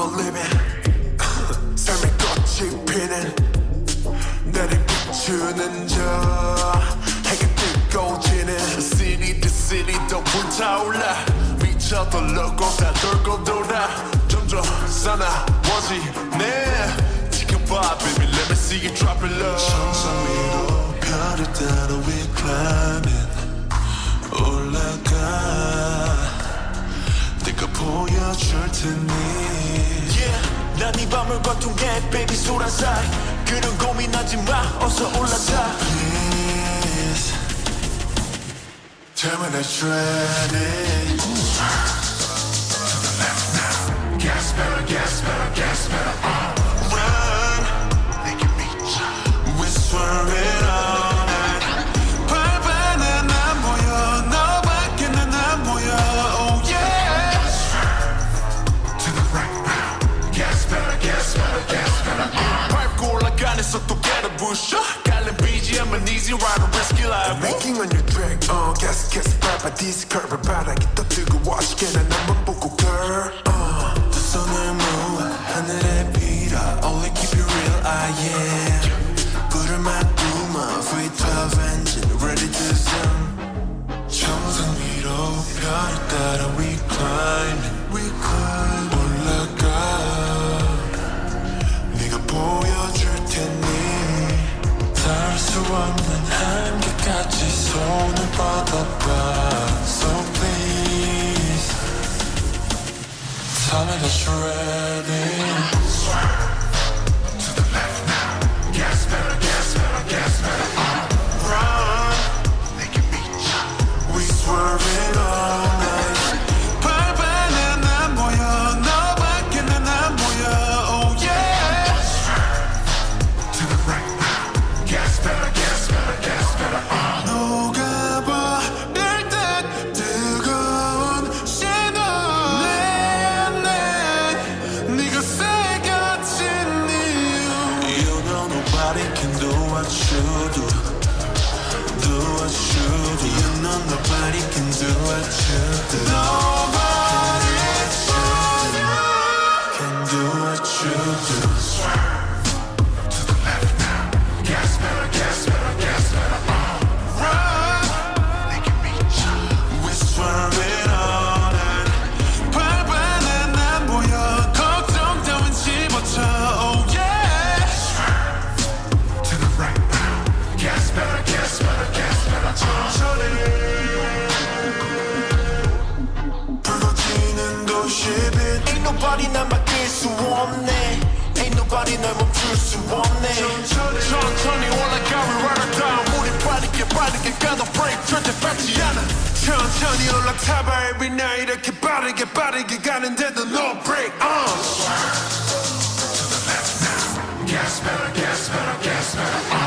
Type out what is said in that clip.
living 삶의 꽃이 피는 나를 비추는 저 해가 뜨거워지는 City to city 더 불타올라 미쳐 돌고 다 돌고 돌아 점점 사나워지네 지금 봐 baby let me see you drop it low 천상 위로 별을 따라 we climbing 올라가 내가 보여줄 테니 yeah. 난 이 밤을 관통해 baby 소란사이 그런 고민하지 마 어서 올라타 Please tell me that you're ready To the left now Gas pedal, gas pedal, gas pedal Run 내게 미쳐 We swerving all night 발반은 안 보여 너밖에는 안 보여 Oh yeah To the right now Gas pedal, gas pedal, gas pedal 밟고 올라가는 속도계를 부셔 깔린 BGM은 easy ride a risky life Making on your track 계속해서 밟아 디스 curve 바닥이 더 뜨거워지게 난 한번 보고 girl 두 손을 모아 하늘에 빌어 Only keep it real I am 불을 막고만 V12 engine ready to zoom 정상 위로 별을 따라 we climb 올라가 네가 보여줄 테니 닿을 수 없는 한계까지 손을 뻗어봐 So please Tell me that you're ready To the left now Gas pedal, gas pedal, gas pedal Run 내게 미쳐 We swerving all night 발반은 안 보여 너밖에는 안 보여 Oh yeah To the right now Gas pedal, gas pedal, gas pedal 녹아버릴 듯 뜨거운 신호 네가 새겨진 이유 You know nobody can do what you do Do what you do You know nobody can do what you do Nobody can do what you do To the left now Gas pedal, gas pedal, gas pedal Run 내게 미쳐 We swerving all night 발반은 안 보여 걱정 따윈 집어쳐 Oh yeah To the right now Gas pedal, gas pedal, gas pedal 천천히 불거지는 도시 빛 Ain't nobody 날 막을 수 없네 Ain't nobody 날 멈출 수 없네 천천히 올라가 we run it down 우리 빠르게 가도 break 절대 밟지 않아 천천히 올라타봐 every night 이렇게 빠르게 가는데도 no break To the left now Gas pedal, gas pedal, gas pedal